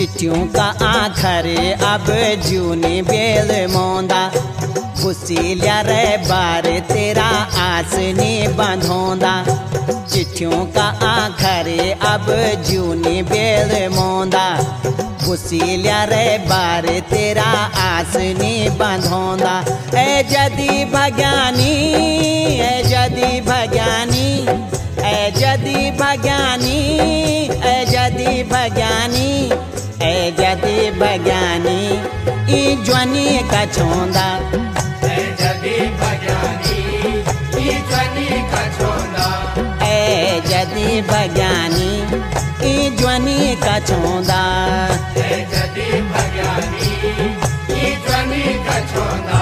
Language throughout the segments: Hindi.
चिट्ठियों का आखर अब जूनी बेल मोंदा घुसीलिया रे बार तेरा आसनी बंधोंदा चिट्ठियों का आखर अब जूनी बेल मोंदा घुसीलिया रे बार तेरा आसनी बंधोंदा ए जदी भज्ञानी ए जदी भज्ञानी ए जदी भज्ञानी ए जदी भज्ञानी ए जदी भज्ञानी ई ज्वानी का छोंदा ए जदी भज्ञानी ई ज्वानी का छोंदा ए जदी भज्ञानी ई ज्वानी का छोंदा ए जदी भज्ञानी ई ज्वानी का छोंदा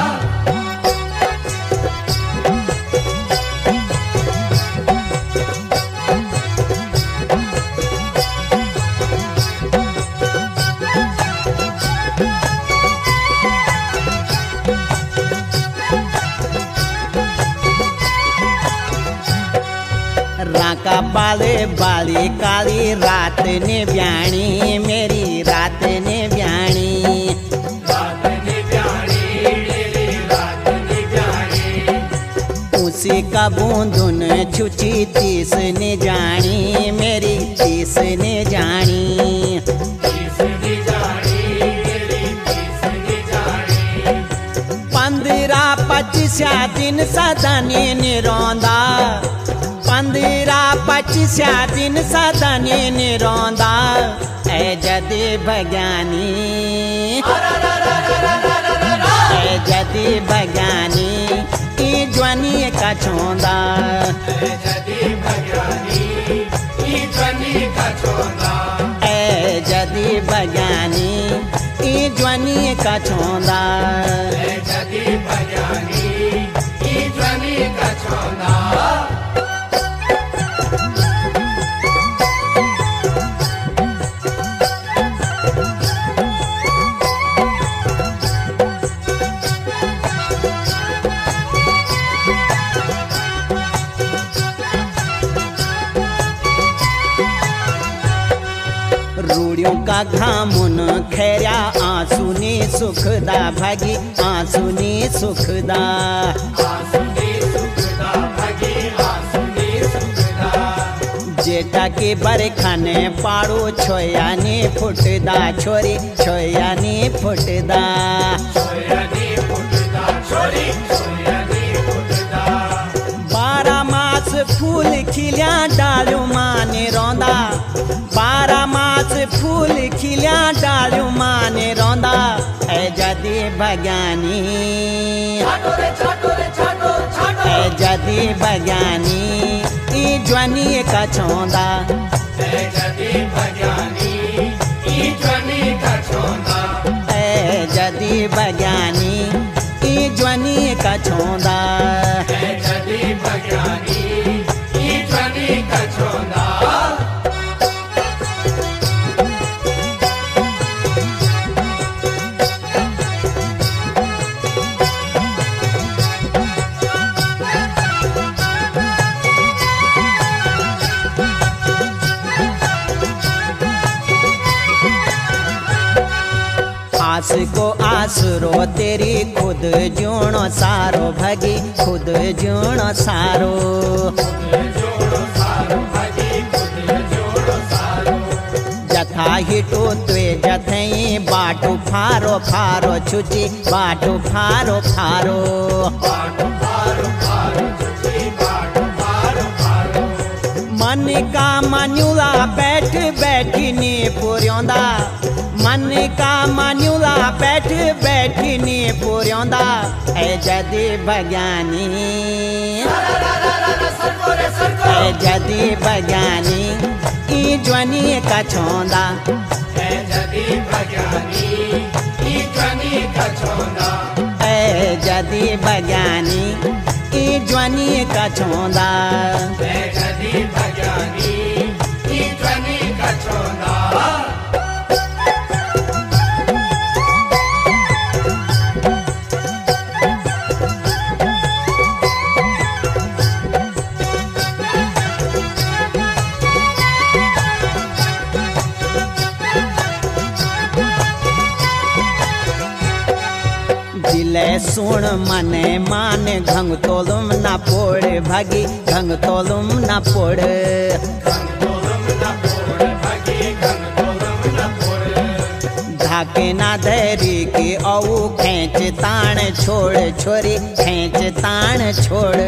राका बाले बाली काली रात ने ब्याणी मेरी रात ने ब्याणी मेरी रात ने ब्याणी उसी का बूंदुन छुची तीस ने जानी मेरी तीस ने जानी मेरी 15-25 दिन सदनी निरोंदा 15-25 दिन सदनी निरोंदा ए जदी भज्ञानी ए जदी भज्ञानी ई ज्वानी का छोंदा ए जदी भज्ञानी ई ज्वानी का छोंदा ए जदी भज्ञानी ई ज्वानी का छोंदा ए जदी भज्ञानी ई ज्वानी का छोंदा रूड़ियों का घामुन खैरा आंसू ने सुखदा भागी आंसू ने सुखदा जेठा के बरखाने पाड़ो छोया ने फुटदा छोरी छोया ने फुटदा 12 मास फूल खिलिया डालू माने रोंदा 12 मास फूल खिलिया डालू माने रोंदा ए जदी भज्ञानी ए जदी भज्ञानी ई ज्वानी का छोंदा ए जदी भज्ञानी ई ज्वानी का छोंदा ए जदी भज्ञानी ई ज्वानी का छोंदा ए जदी भज्ञानी ई ज्वानी का छोंदा आस को आसरो तेरी खुद जूणो सारो भगी खुद जूणो सारो जथा हिटो त्वे जथई बाटू फारो फारो छुची बाटू फारो फारो मन का मनुला बैठ बैठी ने पुर्योंदा मन का मनुला बैठ बैठी ने पुर्योंदा ए जदी भज्ञानी ए जदी भज्ञानी ई ज्वानी का छोंदा ए जदी भज्ञानी ई ज्वानी का छोंदा ए जदी भज्ञानी ई ज्वानी का छोंदा ए जदी भज्ञानी ई ज्वानी का छोंदा सुन मने मान घंग तोलुम ना पोड़ भागी घंग तोलुम ना पोड़ धाके ना धैरी की औ खेच ताण छोड़ छोरी खेच ताण छोड़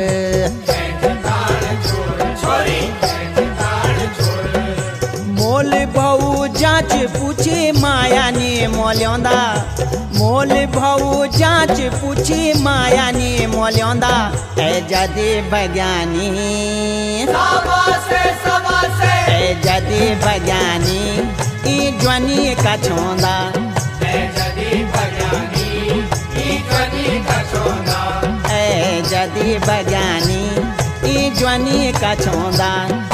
मोल भाऊ जांच पूछी माया ने मोल्योंदा मोल भाऊ जांच पूछी माया ने मोल्योंदा ए जदी बज्ञानी ए जदी बज्ञानी ई ज्वानी का छोंदा ए जदी बज्ञानी ई ज्वानी का छोंदा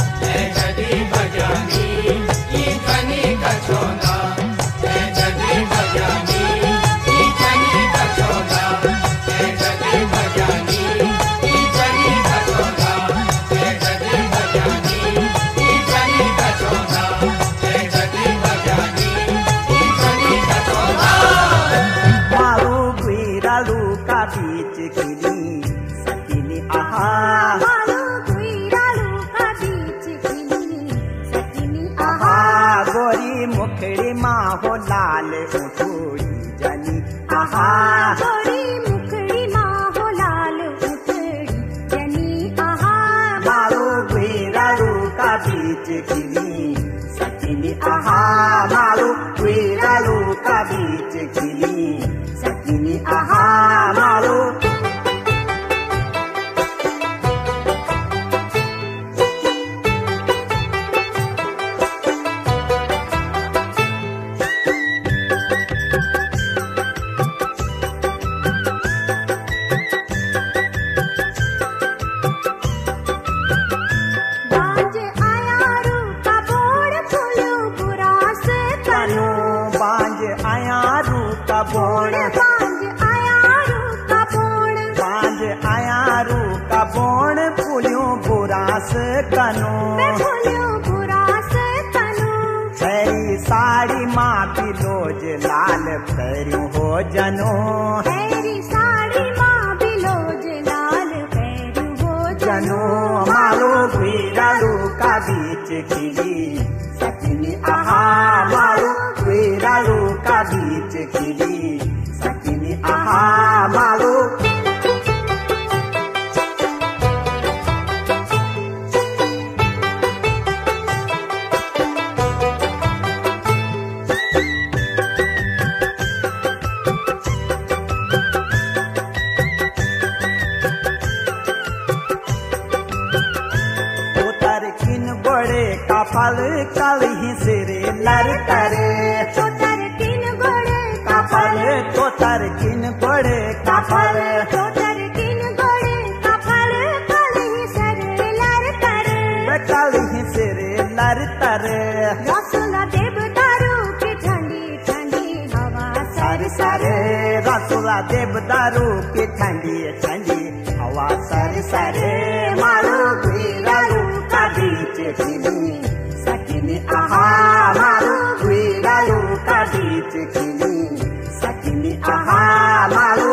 मुखड़ी माँ हो लाल उठोड़ी जनी आहा गोरी मुखड़ी माँ हो लाल उठड़ी जनी आहा मारो गुरारू का बीच खिली सकिनी आहा मारो गुरारू का बीच खिली सकिनी आहा मारो तेरी साड़ी माँ बिलोज लाल पैरू हो जनो तेरी साड़ी माँ बिलोज लाल पैरू हो जनो मारो गुरारू का बीच खिली सकिनी आहा मारो गुरारू का बीच खिली सकिनी आहा मारो कपाल कल ही सिरे लर करे तोतर किन गोड़े कपाल तोतर किन गोड़े कपाल तोतर किन गोड़े कपाल कल ही सिरे लर करे कल ही सिरे लर करे रसुला देवदारू की ठंडी ठंडी हवा सर सरे रसुला देवदारू की ठंडी ठंडी हवा सर सरे मारो गुरारू का बीच खिली सकिनी आहा मारो गुरारू का बीच खिली सकिनी आहा मारो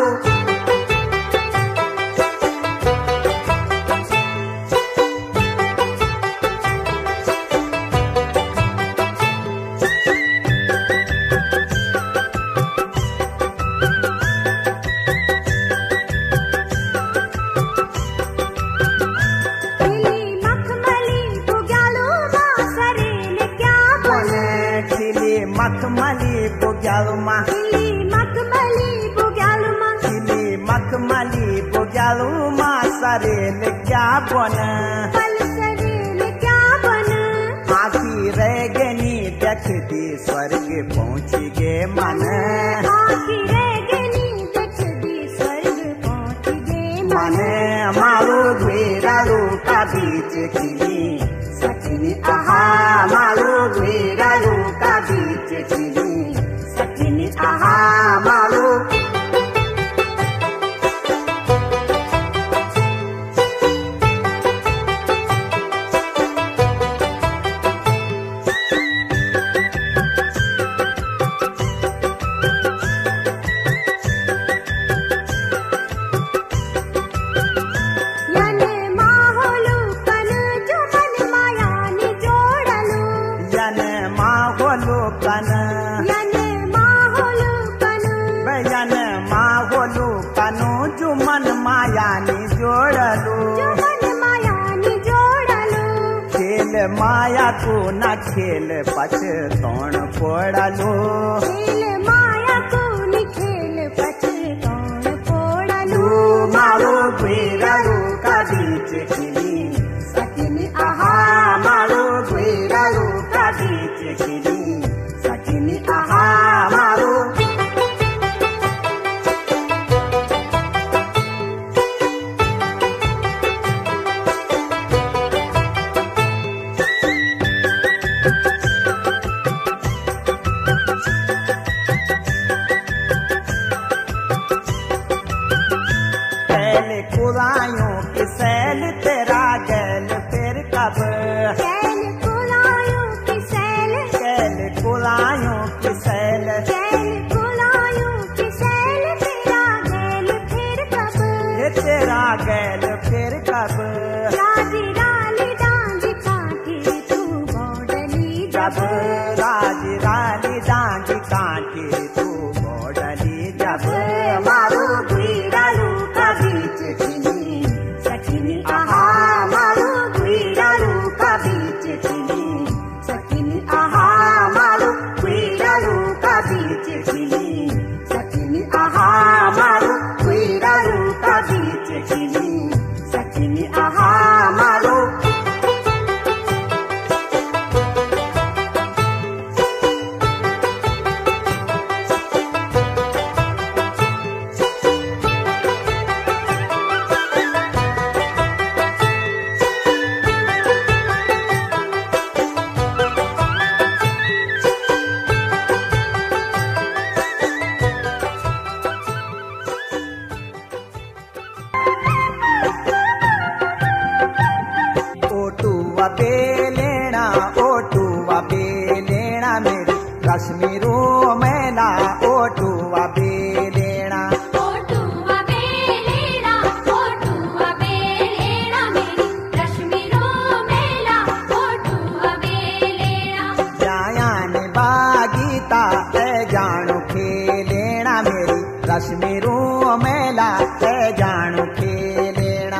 मखमली बुग्यालुमा मखमली बुग्यालुमा सरेल क्या बन आखी रह गनी देखती स्वर्ग पहुँच गे मन मन मारो गुरारू का बीच खिली सकिनी आहा मारो गुरारू का बीच खिली सकिनी आहा मारो कन बयन माहोलू कनु जुमन मायानी जोड़लू खेल माया को न खेल पछतौण पोड़लू मारो गुरु का बीच खिली सकिनी आहा मारो गुरु का बीच खिली सकिनी आहा मारो कुलायों की सैल तेरा गैल फिर कब कैल कुलायों की सैल कैल कुलायों की सैल तेरा गैल फिर कब ये तेरा गैल फिर कब राजी राली डांगी काटी तू बोडली जब राजी राली डांगी काटी तू बोडली जब मारो गुरु का बीच खिली सकिनी आहा मारो गुरु का बीच खिली सकिनी आहा मारो गुरु का बीच खिली सकिनी आहा मारो गुरु का बीच खिली सकिनी आहा मारो बेलेना मेरी रश्मि रो मैला ओटुआ बेलेना मेरी रश्मि रो मैला ओटुआ बेलेना जायान बागीता ए जाणु खेलेना मेरी रश्मि रो मैला ए जाणु खेलेना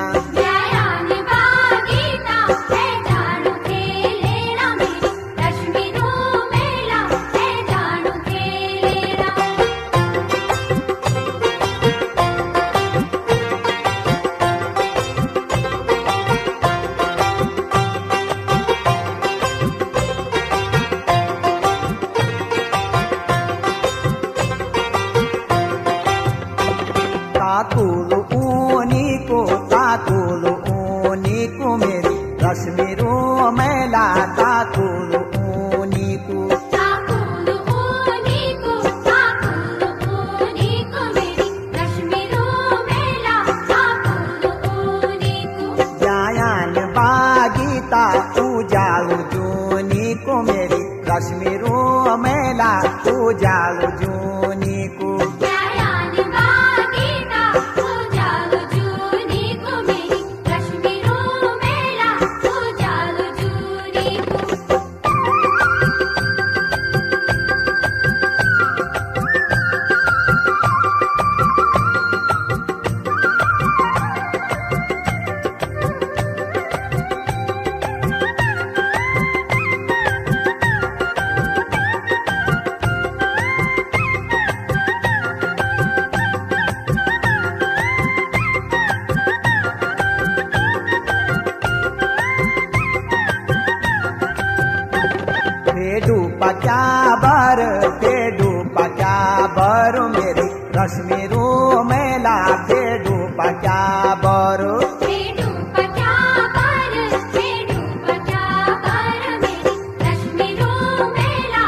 ताकुलु ऊनी को मेरी रश्मि रो मैला ताकुलु ऊनी को मेरी रश्मि रो मैला जायान बागीता उजालू जूनी को मेरी रश्मि रो मैला उजालू जूनी को पेडू पचाबर मेरी रश्मि रो मैला पेडू पचाबर मेरी रश्मि रो मैला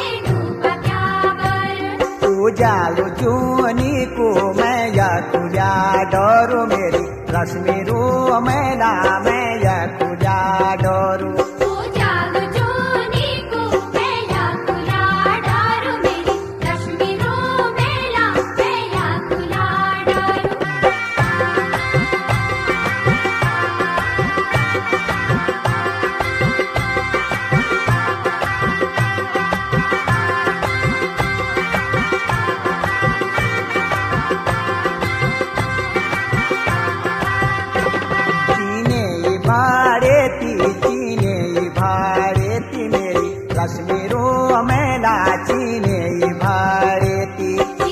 उजालू जूनी को मैं या तुझा डरू मेरी रश्मि रो मैला मैं या तुझा डरू रश्मि रो मेला चीने भाड़ेती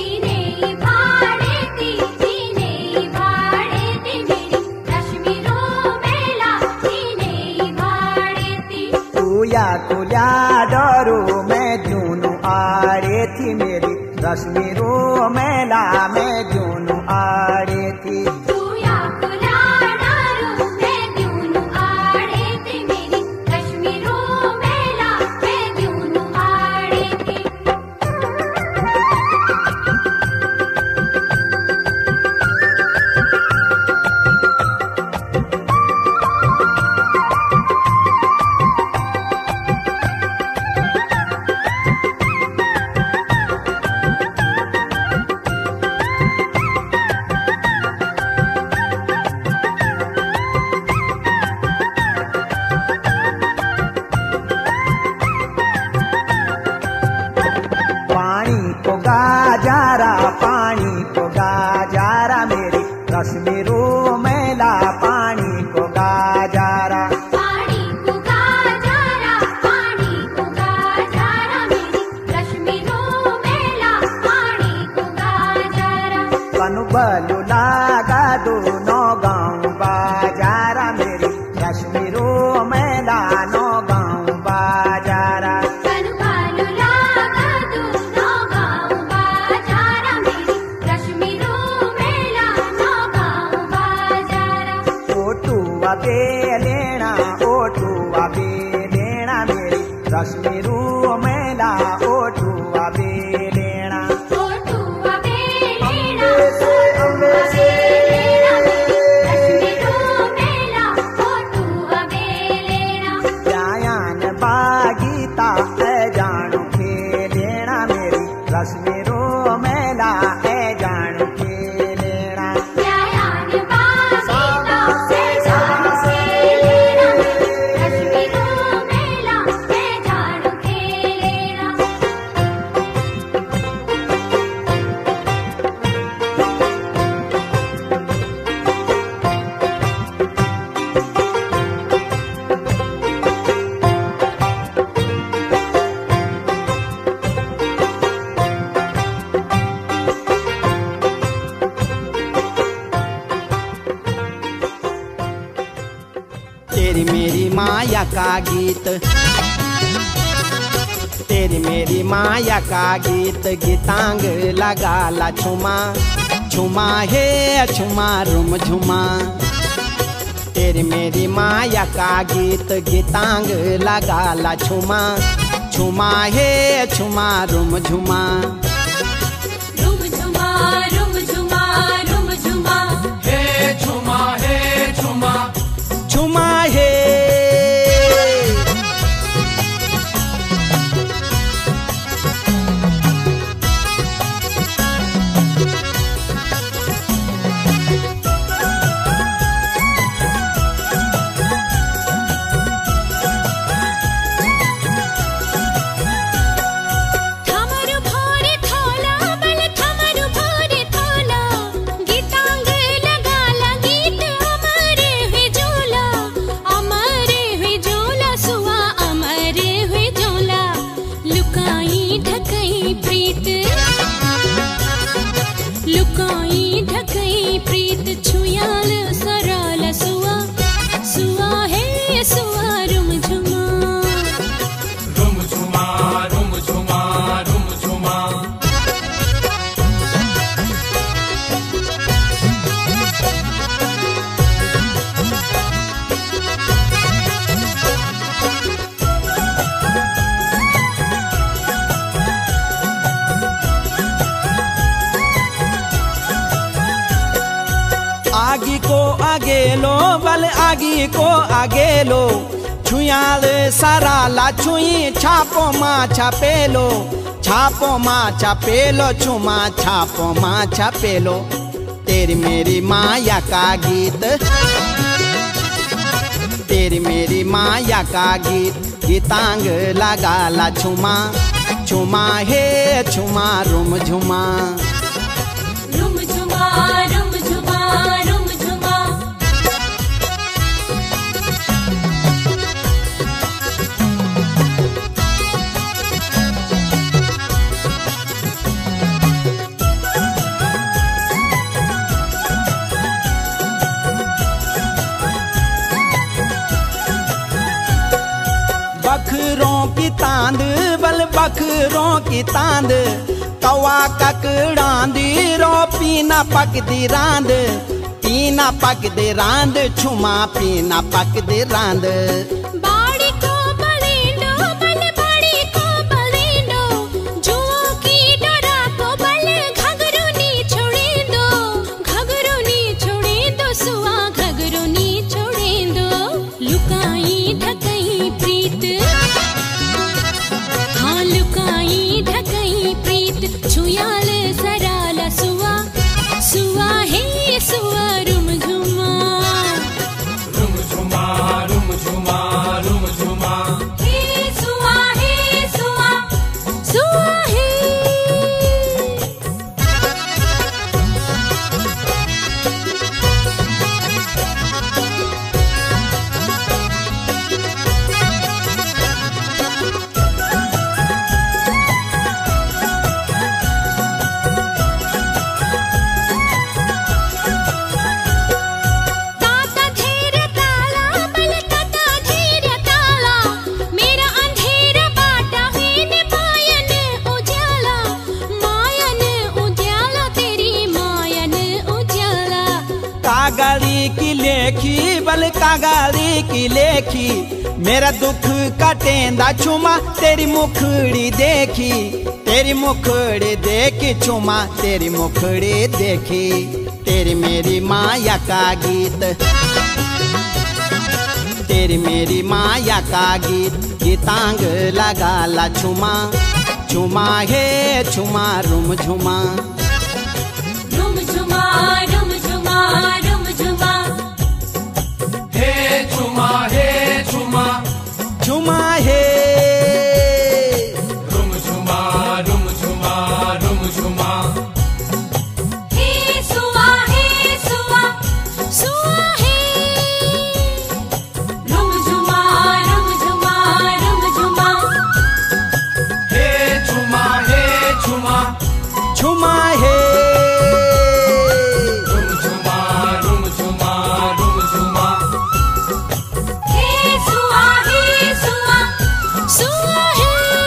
या कुल्या डरो मैं जूनू आड़े थी मेरी रश्मि रो मेला में जूनू आड़े थी पानी को गाजारा मेरी रश्मि रो मेला पानी को गाजारा कनु बलु लागा दोनों गाँव बाजारा मेरी रश्मि रो मेला नो गाँव बाजारा लेना ओटुआ बे लेना मेरी रश्मि रो मेला ओटुआ बे लेना जायान बागीता है जानू के लेना मेरी रश्मि रो मेला है जानू के लेना तेरी मेरी माया का गीत तेरी मेरी माया का गीत गीतांग लगा ला छुमा छुमा हे छुमा रुम झुमा तेरी मेरी माया का गीत गीतांग लगा ला छुमा छुमा हे छुमा रुम झुमा रुम झुमा रुम झुमा रुम झुमा हे छुमा छुमा हे आगी को आगे लो बल आगी को आगे लो छुयाल सारा ला छुई छापो माँ छापेलो छुमा छापो माँ छापेलो तेरी मेरी माया का गीत तेरी मेरी माया का गीत गीतांग लगा ला छुमा छुमा हे छुमा रुम झुमा रुम झुमा रुम झुमा रुम झुमा बल बकरों की तांद कौआ ककड़ांदी रो पीना पक दी रांद पीना पक दे रांद छुमा पीना पक दे रांद बाड़ी को बलेंडो बल बाड़ी को बलेंडो जुओ की डोरा को बल घगरू नी छोड़ेंदो सुआ घगरू नी छोड़ेंदो लुकाई ढकई प्रीत हाँ लुकाई ढकई प्रीत छुयाल सराला सुआ सुआ है सुआ रुम झुमा रुम झुमा रुम झुमा रुम झुमा हे सुआ सुआ है ताता धीर ताला बल ताता धीर ताला मेरा अंधेरा बाटा वीन मायन उजाला तेरी मायन उजाला कागाली की लेखी बल कागाली की लेखी मेरा दुख कटेंदा छुमा तेरी मुखड़ी देखी छुमा तेरी मुखड़ी देखी तेरी मेरी माया का गीत तेरी मेरी माया का गीत गीतांग लगा ला छुमा छुमा हे छुमा रुम झुमा रुम झुमा रुम झुमा रुम झुमा हे झुमा छुमा हे रुम झुमा रुम झुमा रुम झुमा हे सुआ सुआ है रुम झुमा रुम झुमा रुम झुमा हे झुमा छुमा हे रुम झुमा रुम झुमा रुम झुमा हे सुआ सुआ है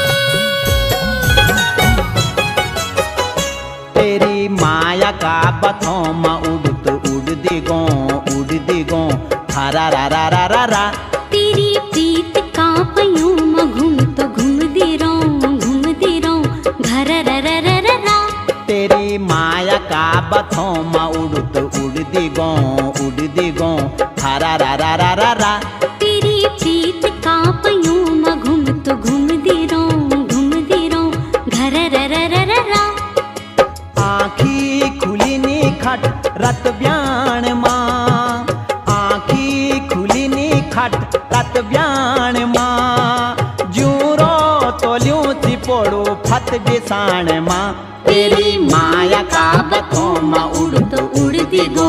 तेरी माया का बथों में उड़ दिगो हरा रा रा रा रा रा तेरी प्रीत का पयूं में घूम दे रहो घर रा तेरी माया का बथों में उड़ दिगो हरा रा रा रा रा रा तेरी प्रीत का पयूं में घूम दे रहो घर रा आँखी खुली नी खट रत ब्याण माँ आँखी खुली नी खट रत ब्याण माँ जूरो तोलियों सी पोड़ो फत बिसाण माँ तेरी माया का बथों में उड़ दिगो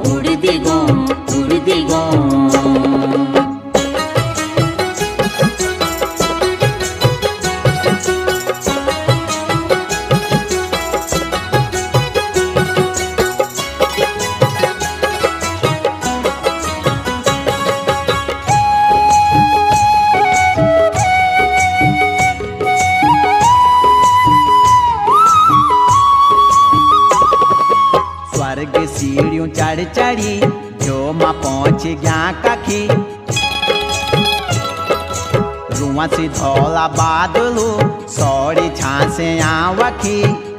स्वर्ग सीढ़ियों चढ़ी जो माँ पहुँच गया कखी रुआ से धौला बादलो सौड़ी छासे आवखी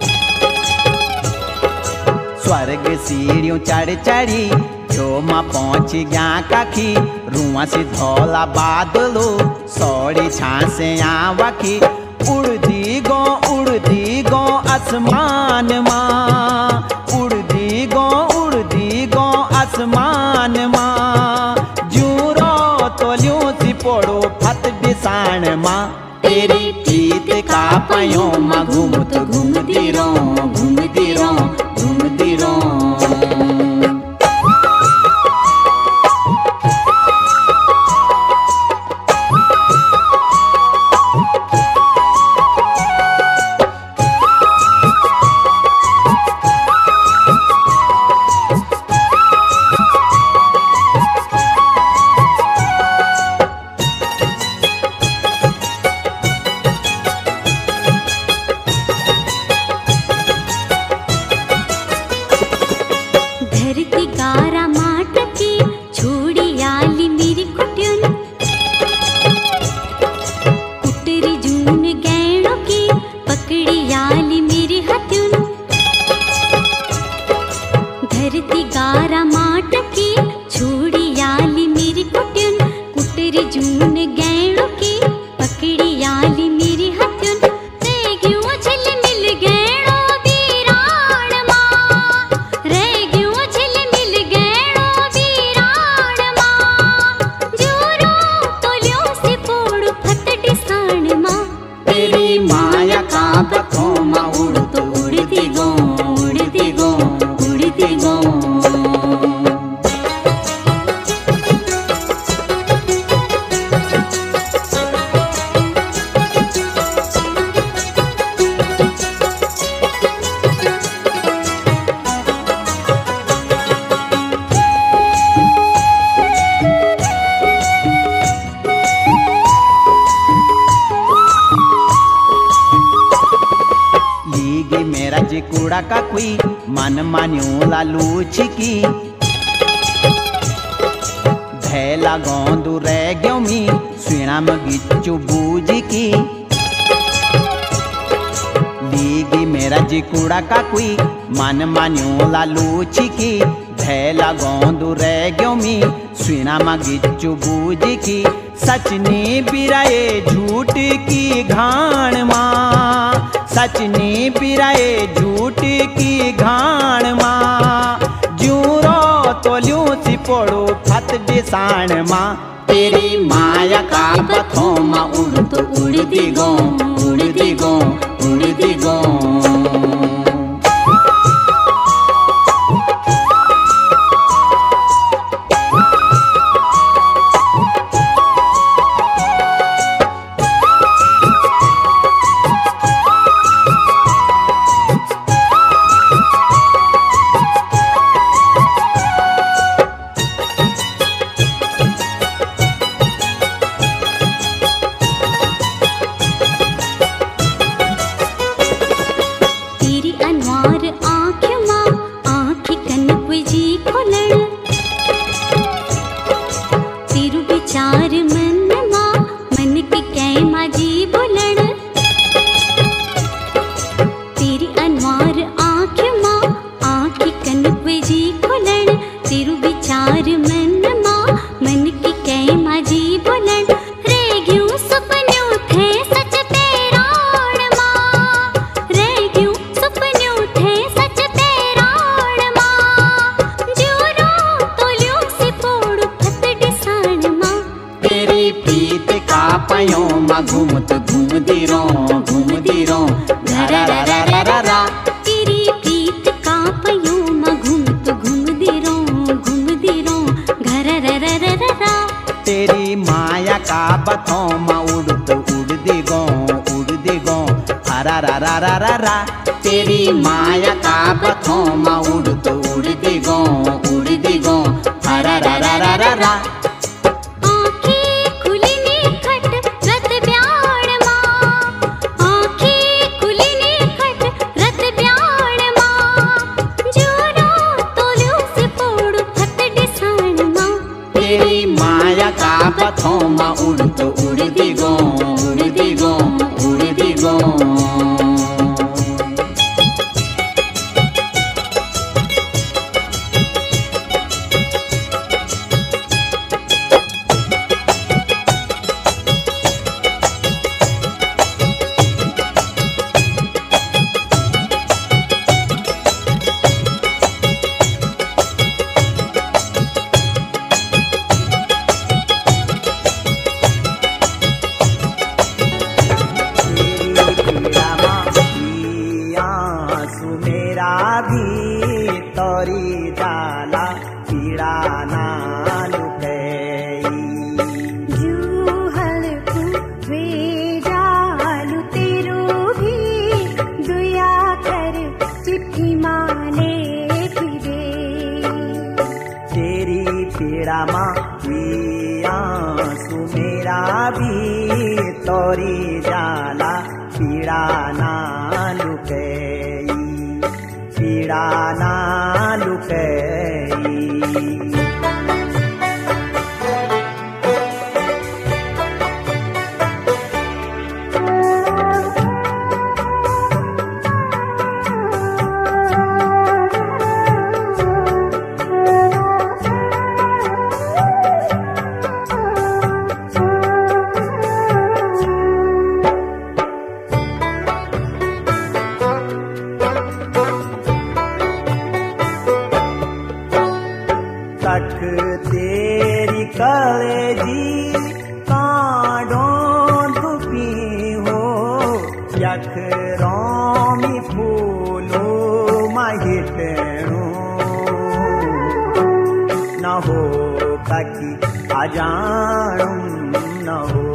स्वर्ग सीढ़ियों चढ़ी जो माँ पहुँच गया कखी रुआ से धौला बादलो सौड़ी छासे आवखी उड़ दी गो आसमान माँ उड़ दी गो आसमान माँ जूरो तोलियों सी पोड़ो फत बिसाण माँ तेरी प्रीत का पयों माँ घूमती रो लीगी मेरा जिकुड़ा का कोई मन मान्यू लालूच की भैला गोंदू रह गयो मी सुना मगिचू बूझ की लीगी मेरा जिकुड़ा का कोई मन मान्यू लालूच की भैला गोंदू रह गयो मी सुना मगिचू बूझ की सचनी बिराए झूठ की घाण माँ सचनी बिराए झूठ की घाण माँ जूरो तोलियों सी पोड़ो फत डिसाण माँ तेरी माया का बथों माँ उड़ तो उड़ती गो उड़ती गो उड़ती गो। घूमती रो रा रा रा रा रा रा तेरी प्रीत का पयों माँ घूमती रो घर रा रा रा रा रा तेरी माया का बथों माँ उड़दी गो हरा रा रा रा रा रा तेरी माया का बथों माँ उड़दी गो हरा रा रा रा रा रा। बथों माँ उड़दी गो उड़दी गो उड़दी गो। तोरी जाला पीड़ा ना लुकई जूहल वे जालू तेरू भी दुया कर चिट्ठी माले फिरे तेरी पीड़ा माँ आंसू मेरा भी तोरी जाला पीड़ा ना लुकई पीड़ा ना लुकई। तक तेरी कलेजी कांडों धुपी हो यख रोमी फूलो महिटणो न हो ककी अजाणुम न हो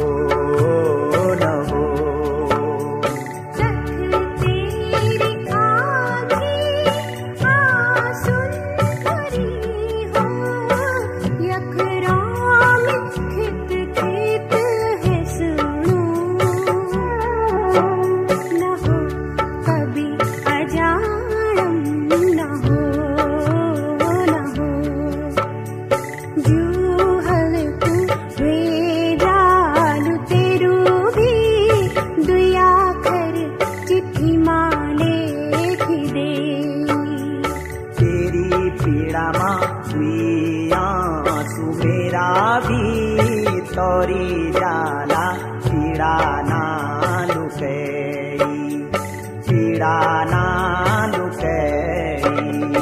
लुकई पीड़ा ना लुकई।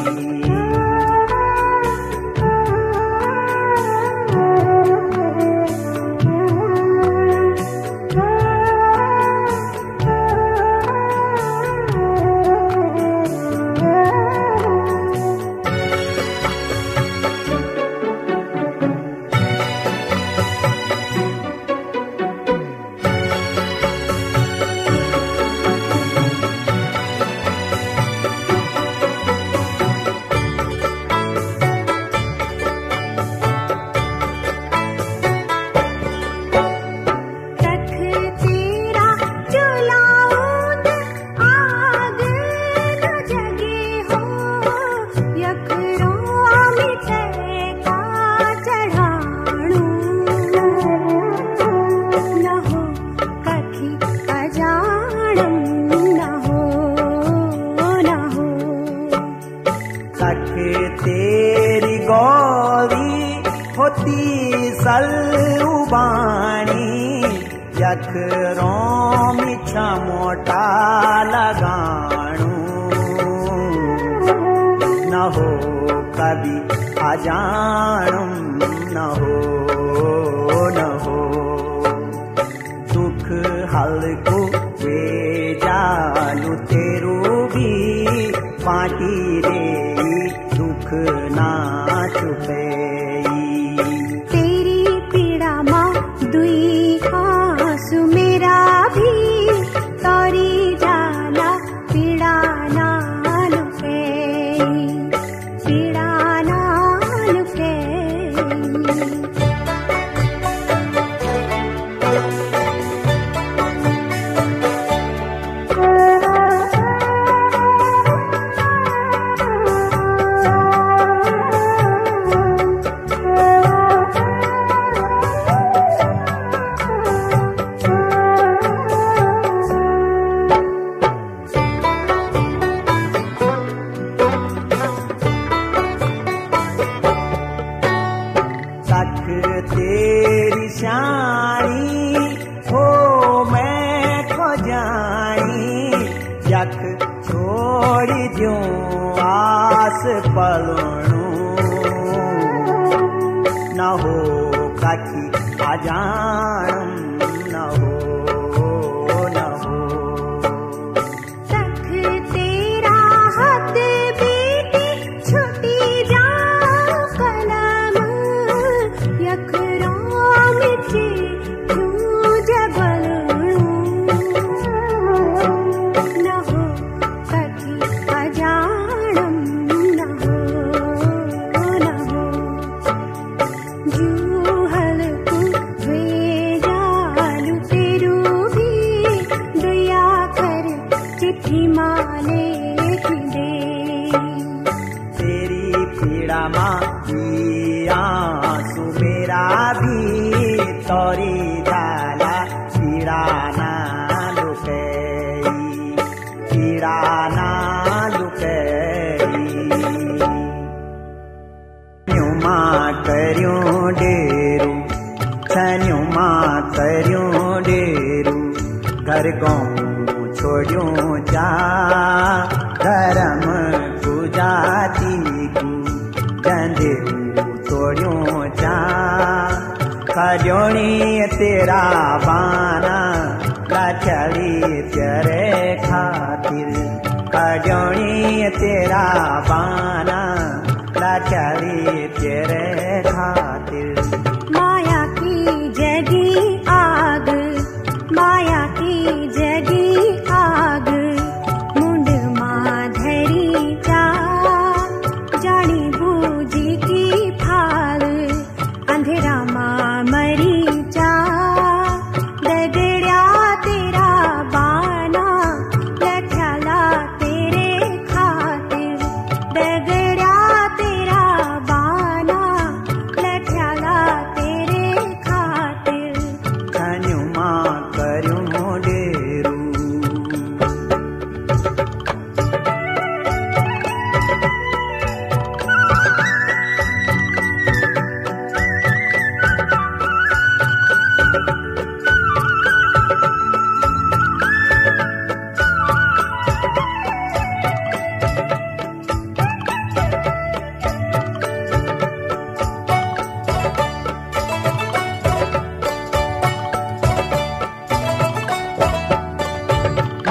तेरी गौरी होती सलुबाणी यखरों मिछा मोटा लगाणू न हो कभी अजाणुम न हो दुख हल्को वे जालू तेरू भी पाटी रे दुख ना छुपे। तेरी पीड़ा माँ दुई आंसू मेरा भी तोरी जाला पीड़ा ना लुके पीड़ा ना लुके। तेरी शानी हो मैं खो जानी यख छोड़ दूं आस पलणू न हो कठी अजाणम न हो तक तेरा हाथ बेटी छुटी जा कलम यखरों मिठी क्यों जबलू न हो कठी अजाणम न हो जूहल को वे जालू तेरू भी दया कर चिट्ठी माले दे। तेरी पीड़ा माँ आंसू मेरा भी तोरी जाला पीड़ा ना लुकई पीड़ा ना लुकई। न्यूमा करियों डेरू छन्यूमा करियों डेरू घर गाँव छोड़ियों जा धर्म गुजाती को गंदे तोड़ियों जा खजोनी तेरा बाना लाचली तेरे खातिर खजोनी तेरा बाना लाचली तेरे खातिर। माया की जगी आग माया की जगी आग मुंड माधरी चा जानी बूझी की फाल अंधेरा माँ मरी चा दगड़िया तेरा बाना लठ्याला तेरे खातिर दगड़िया तेरा बाना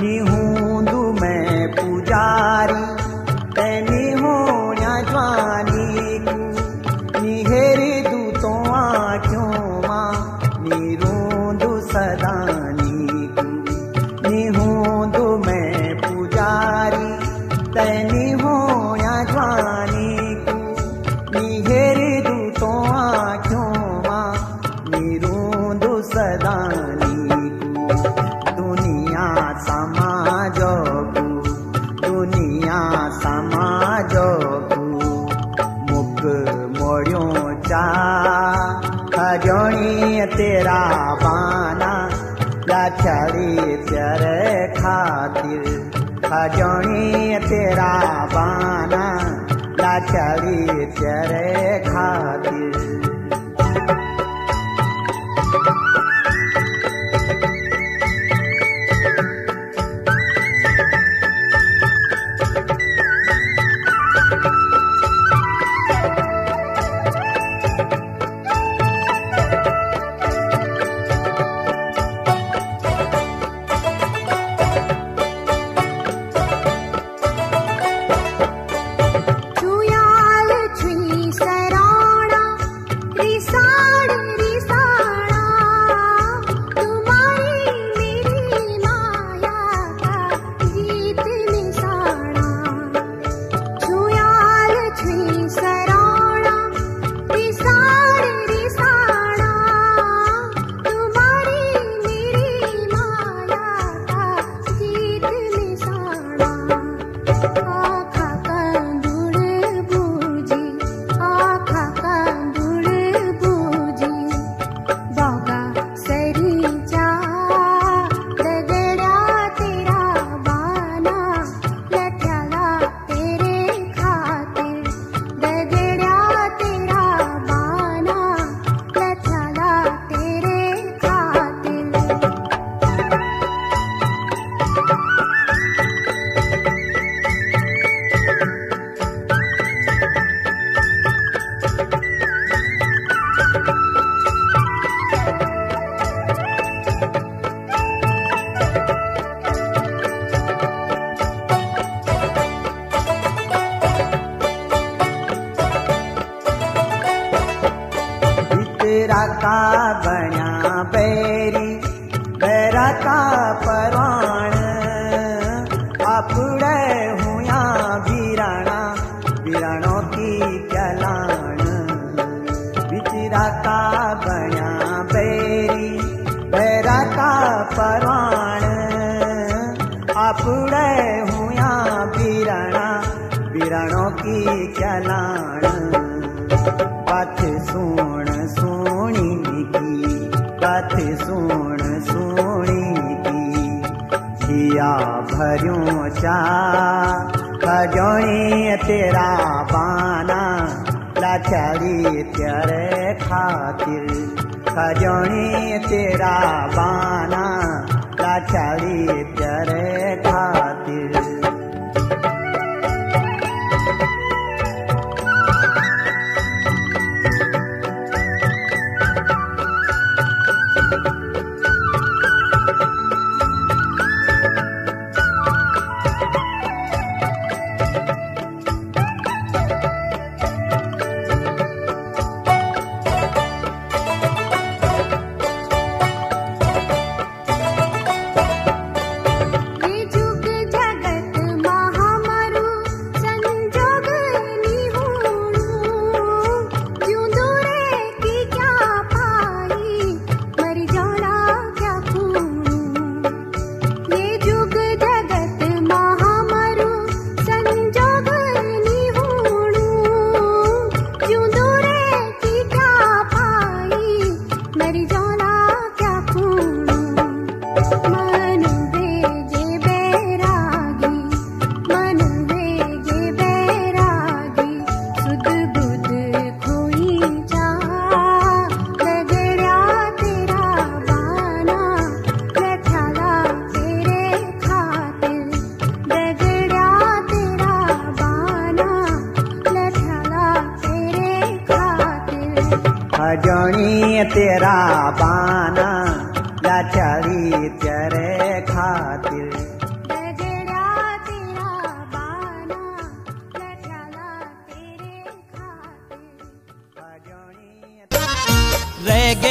निहूंदू मैं पुजारी तैनी होया ज्वानी को निहेरी दू तो आँखों माँ निरूंदू सदानी को निहूंदू मैं पुजारी तैनी होया ज्वानी को निहेरी दू तो आँखों माँ निरूंदू सदानी दुनिया समाजो को मुख मोड़ियों चा खजोनी तेरा बाना लाचारी तेरे खातिर खजोनी तेरा बाना लाचारी तेरे खातिर का बन्या बैरी बैरा का परवान अपड़े हुआ वीराणा वीराणों की चलान बिचरा का बन्या बैरी बैरा का परवान अपड़े हुआ वीराणा वीराणों की चलान बात सुन सोनी की बात सुन सोनी की जिया भरियों चा खजोनी तेरा बाना लाचारी तेरे खातिर खजोनी तेरा बाना लाचारी तेरे खातिर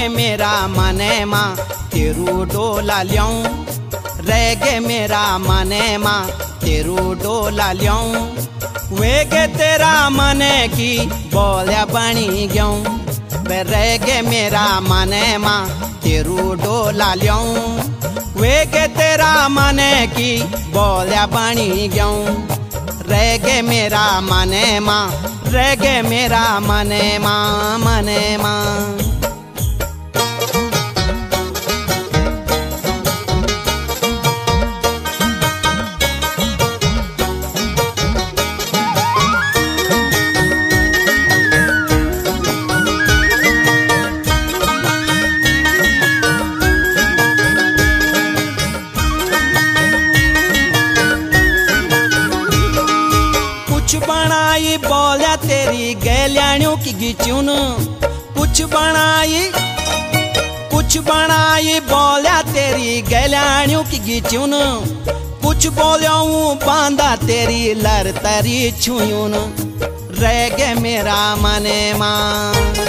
रेगे मेरा मने माँ तेरू डोला ल्याऊं, रेगे मेरा मने माँ तेरू डोला ल्याऊं, वेगे तेरा मने की बोलिया बनी गयूं, रेगे मेरा मने माँ तेरू डोला ल्याऊं, वेगे तेरा मने की बोलिया बनी गयूं, रेगे मेरा मने माँ, रेगे मेरा मने माँ, मने माँ। कुछ बनाई बोलिया तेरी गैल्याणियों की गिचुन, कुछ बनाई बोलिया तेरी गैल्याणियों की गिचुन, कुछ बोलियाऊं बांधा तेरी लरतरी छुयून, रेगे मेरा मने माँ,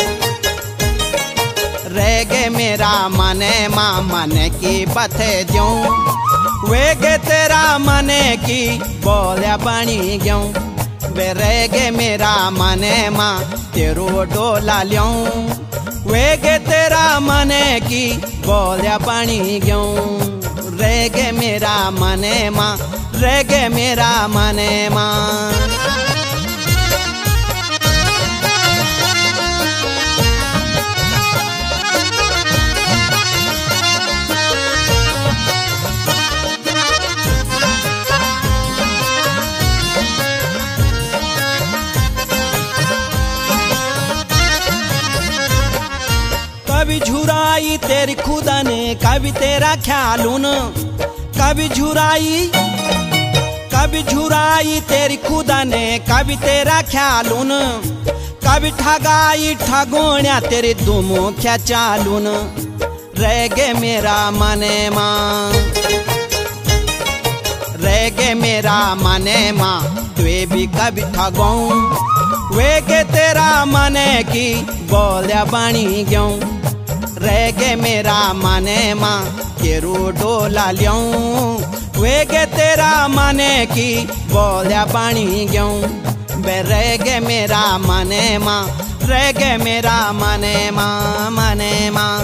रेगे मेरा मने माँ मने की बथे द्यूं, वेगे तेरा मने की बोलिया बनी गयूं, रेगे मेरा मने माँ तेरू डोला ल्याऊं, वेगे तेरा मने की बोलिया बनी गयूं, रेगे मेरा मने माँ, रेगे मेरा मने माँ। कभी झुराई तेरी खुदा ने कभी तेरा ख्यालून, कभी झुराई तेरी खुदा ने कभी तेरा ख्यालून, कभी ठगाई ठगोण्या तेरी दुमुख्या चालून, रेगे मेरा मने माँ, रेगे मेरा मने माँ तुए भी कभी ठगों, वेगे तेरा मने की बोलिया बनी गयूं, रेगे मेरा मने माँ तेरू डोला ल्याऊं, वेगे तेरा मने की बोलिया बनी गयूं, रेगे मेरा मने माँ, रेगे मेरा मने माँ, मने माँ।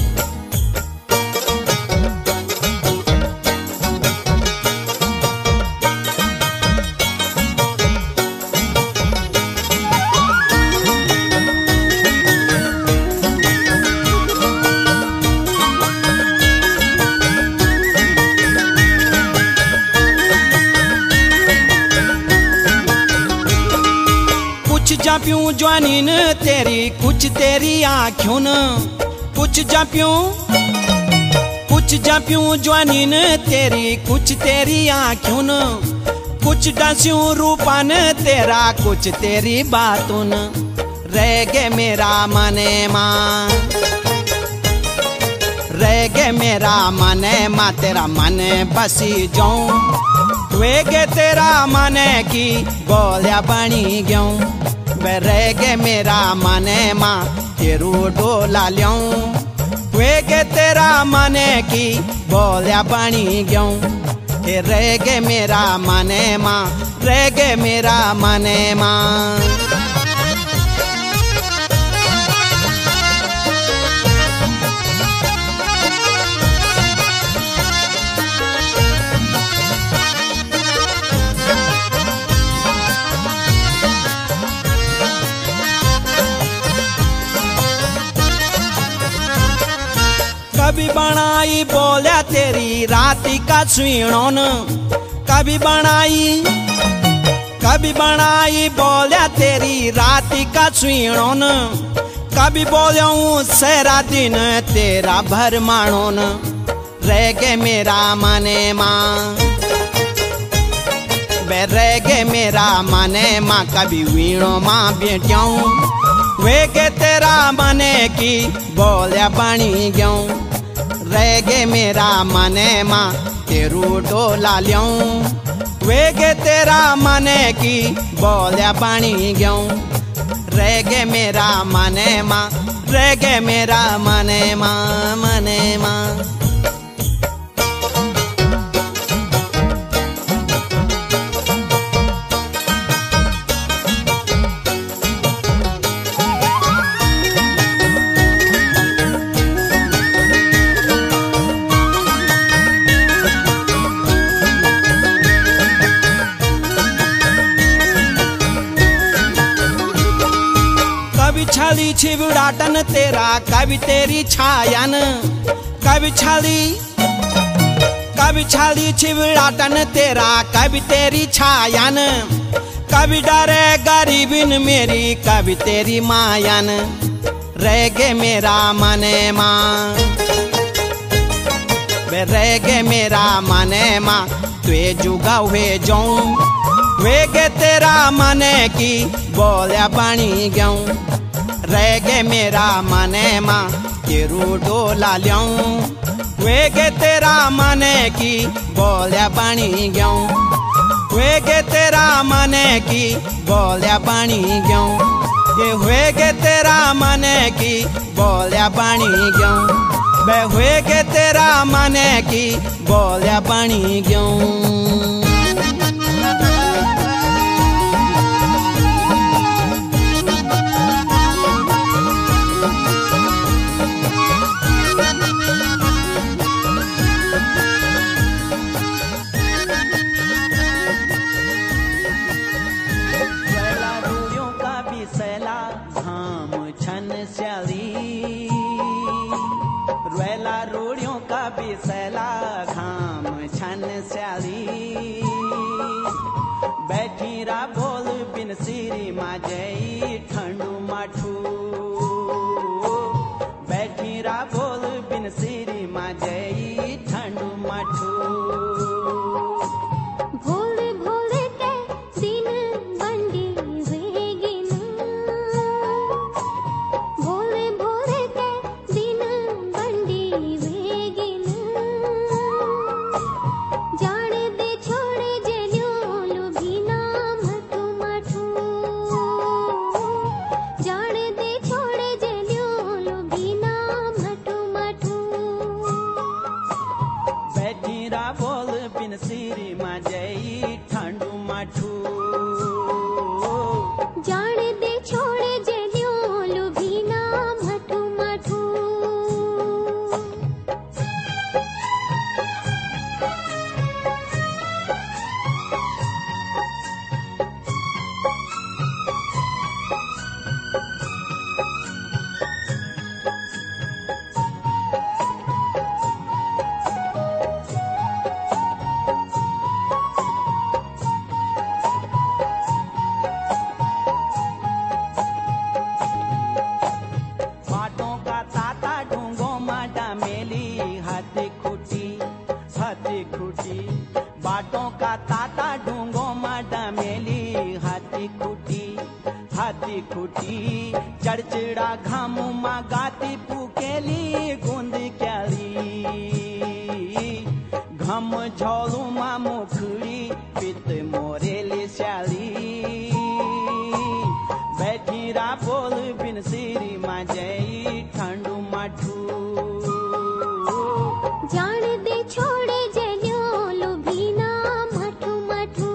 कुछ जाप्यूं ज्वानीन तेरी कुछ तेरी आँखों न, कुछ जाप्यूं ज्वानीन तेरी कुछ तेरी आँखों न, कुछ डांस्यूं रूपान तेरा कुछ तेरी बातों न, रेगे मेरा मने माँ, रेगे मेरा मने माँ तेरा मने बसी जाऊं, वेगे तेरा मने की बोलिया बनी गयूं, रेगे मेरा मने माँ तेरू डोला ल्याऊं, वेगे तेरा मने की बोलिया बनी गयूं, रेगे मेरा मने माँ, रेगे मेरा मने माँ। कभी बनाई बोलिया तेरी राती का सुइणोन, कभी बनाई बोलिया तेरी राती का सुइणोन, कभी बोलियाऊं सारा दिन तेरा भरमाणोन, रेगे मेरा मने माँ, रेगे मेरा मने माँ कभी वीणो माँ बेटियाऊं, वेगे तेरा मने की बोलिया बनी गयूं, रेगे मेरा मने माँ तेरू डोला ल्याऊं, वेगे तेरा मने की बोलिया बनी गयूं, रेगे मेरा मने माँ, रेगे मेरा मने माँ मने माँ। कभी छली छिबड़ाटन तेरा, कभी तेरी छायन, कभी छली छिबड़ाटन तेरा, कभी तेरी छायन, कभी डरे गरीबिन मेरी, कभी तेरी मायन। रेगे मेरा मने माँ, रेगे मेरा मने माँ, तुए जुगा हुए जाऊं, वेगे तेरा मने की बोलिया बनी गऊं। रेगे मेरा मने माँ, तेरू डोला ल्याऊं, वेगे तेरा मने की बोलिया बनी गऊं। वेगे तेरा मने की बोलिया बनी गऊं, ये वेगे तेरा मने की बोलिया बनी गऊं, बे वेगे तेरा मने की बोलिया बनी गऊं। रोएला रोड़ियों का बिसैला घाम छन स्याली, बैठी रा बोल बिन सिरी माजई ठंडू माठू, बैठी रा बोल बिन सिरी माजई ठंडू माठू। सिरी माजई ठंडू माठू, जान दे छोड़ जेलियो लुभीना मठू मठू। बाटों का ताता ढूंगो माडा मेली हाथी खुटी, हाथी खुटी चढ़चड़ा घामू माँ गाती पुकेली गुंद क्याली, घम झोलू माँ मुखड़ी पित मोरेली स्याली, बैठी रा बोल बिन सिरी माँ जई ठंडू माठू। जान दे छोड़े जेलियो लुभीना मठू मठू।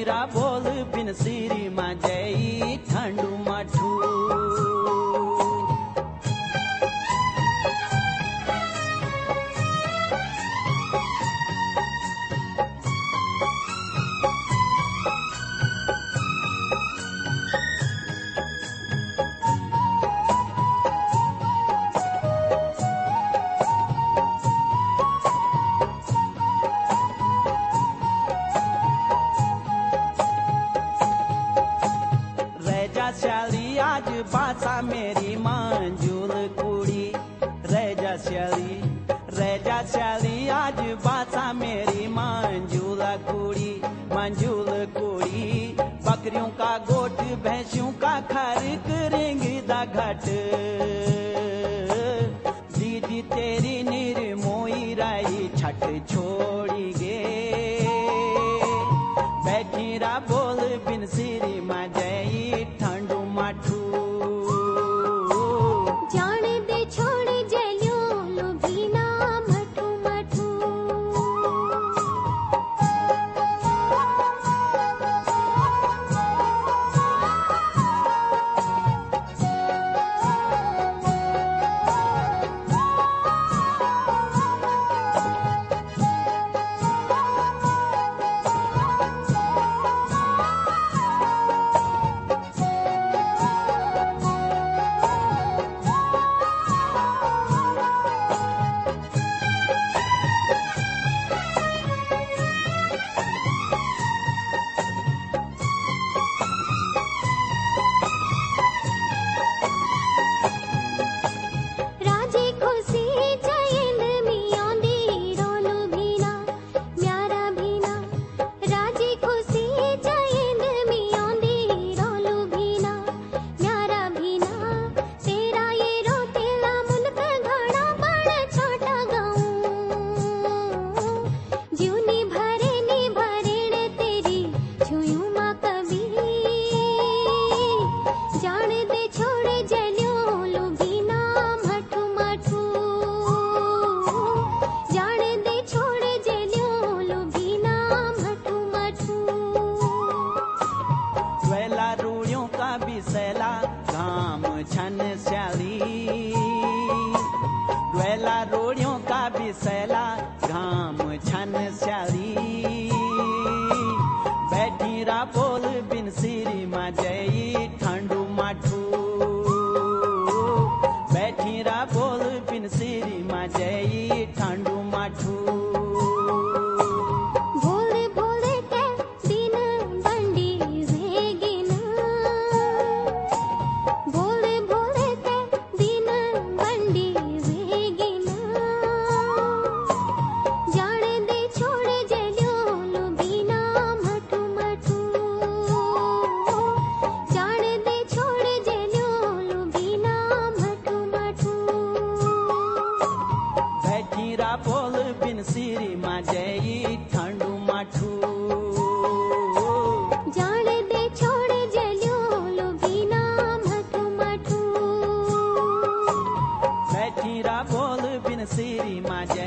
बैठीरा बोल बिन सिरी मां जई ठंडू मठू श्याली आज बासा मेरी मंजूल कुड़ी रेजा श्याली आज बासा मेरी मंजूल कुड़ी बकरियों का गोट भैंसियों का खर करेंगे दा घट दीदी तेरी निर्मोई राई छठ छोड़ी गे बैठीरा बोल बिन सिरी मां जई ठंडू माठू जाने दे छोड़ जलियो लुभीना मठू मठू बिसैला घाम छन श्याली द्वेला रोड़ियों का बिसैला घाम छन श्याली बैठीरा बोल बिन सिरी मां जई ठंडू माठू बैठीरा बोल बिन सिरी मां जई ठंडू माठू बोल बिन सिरी मां जई ठंडू माठू जाने दे छोड़ जलियो लुभीना मठू मठू बैठीरा बोल बिन सिरी मां जई